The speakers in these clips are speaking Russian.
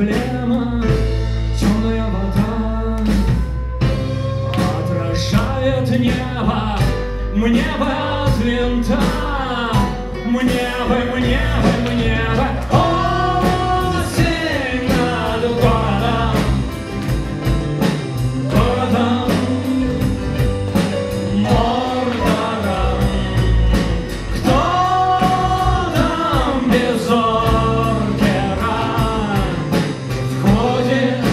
проблема. Темная вода отражает небо, мне бы от винта, мне бы. Осень над городом, Мордором. Кто там без ордера входит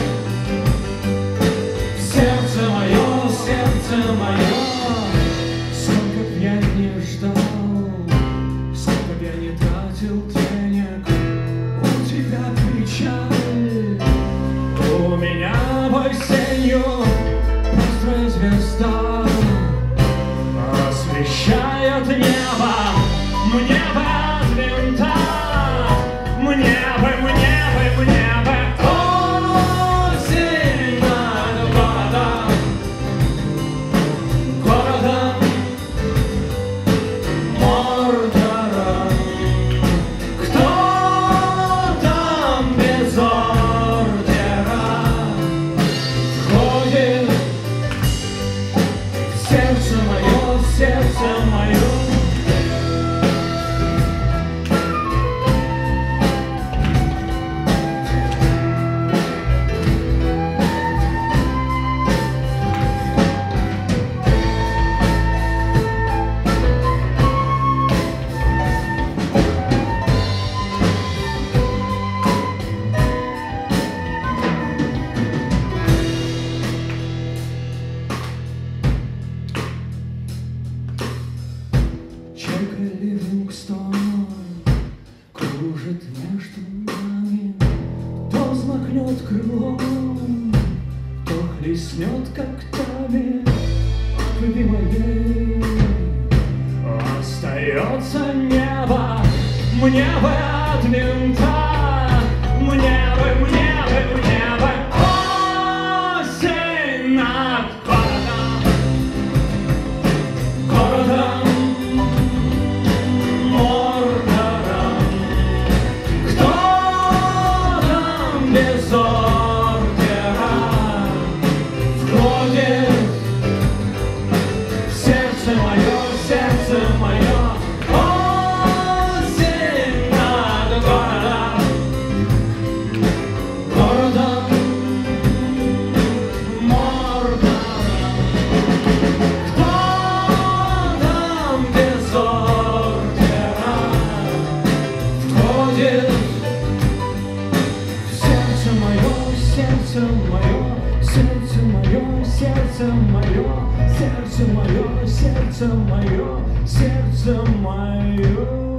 в сердце мое, сердце мое? Сколько б я не ждал, сколько б я не тратил денег, у тебя печаль, у меня осенью острая звезда освещает небо, мне бы от винта, мне бы. Осень над городом, Мордором. Кто там без ордера входит в сердце мое, сердце мое? Чайка Ливингстон кружит между нами, то взмахнет крылом, то хлестнет когтями. От любимой остается небо, мне бы от винта, мне бы. Осень над городом, Мордором. Кто там без ордера входит в сердце мое, сердце мое? Осень над городом, Мордором. Кто там без ордера входит в сердце мое, сердце мое, сердце мое, сердце мое, сердце мое, сердце мое, сердце мое?